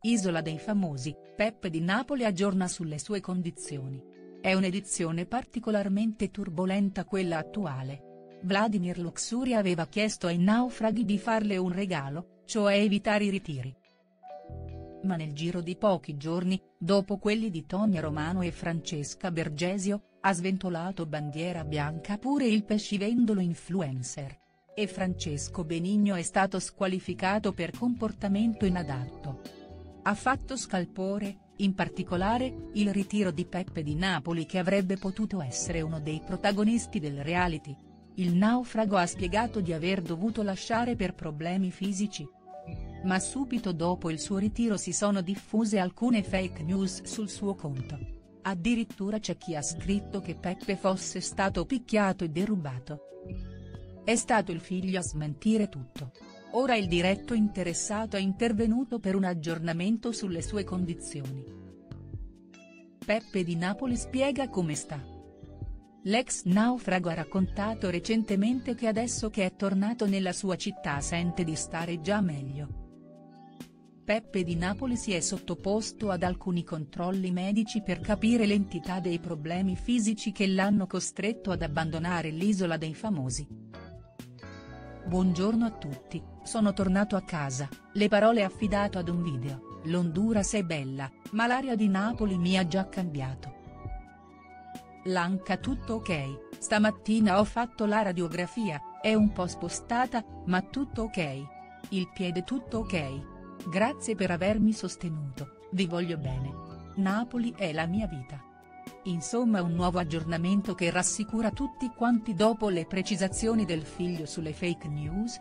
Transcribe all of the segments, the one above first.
Isola dei famosi, Peppe di Napoli aggiorna sulle sue condizioni. È un'edizione particolarmente turbolenta quella attuale. Vladimir Luxuria aveva chiesto ai naufraghi di farle un regalo, cioè evitare i ritiri. Ma nel giro di pochi giorni, dopo quelli di Tonia Romano e Francesca Bergesio, ha sventolato bandiera bianca pure il pescivendolo influencer. E Francesco Benigno è stato squalificato per comportamento inadatto. Ha fatto scalpore, in particolare, il ritiro di Peppe di Napoli che avrebbe potuto essere uno dei protagonisti del reality. Il naufrago ha spiegato di aver dovuto lasciare per problemi fisici. Ma subito dopo il suo ritiro si sono diffuse alcune fake news sul suo conto. Addirittura c'è chi ha scritto che Peppe fosse stato picchiato e derubato. È stato il figlio a smentire tutto. Ora il diretto interessato è intervenuto per un aggiornamento sulle sue condizioni. Peppe di Napoli spiega come sta. L'ex naufrago ha raccontato recentemente che adesso che è tornato nella sua città sente di stare già meglio. Peppe di Napoli si è sottoposto ad alcuni controlli medici per capire l'entità dei problemi fisici che l'hanno costretto ad abbandonare l'isola dei famosi. Buongiorno a tutti, sono tornato a casa, le parole affidato ad un video, l'Honduras è bella, ma l'aria di Napoli mi ha già cambiato. L'anca tutto ok, stamattina ho fatto la radiografia, è un po' spostata, ma tutto ok. Il piede tutto ok. Grazie per avermi sostenuto, vi voglio bene. Napoli è la mia vita. Insomma un nuovo aggiornamento che rassicura tutti quanti dopo le precisazioni del figlio sulle fake news.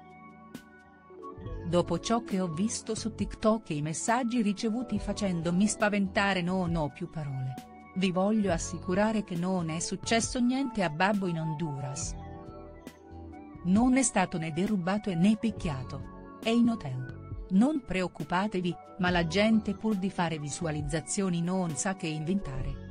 Dopo ciò che ho visto su TikTok e i messaggi ricevuti facendomi spaventare non ho più parole. Vi voglio assicurare che non è successo niente a Babbo in Honduras. Non è stato né derubato né picchiato. È in hotel. Non preoccupatevi, ma la gente pur di fare visualizzazioni non sa che inventare.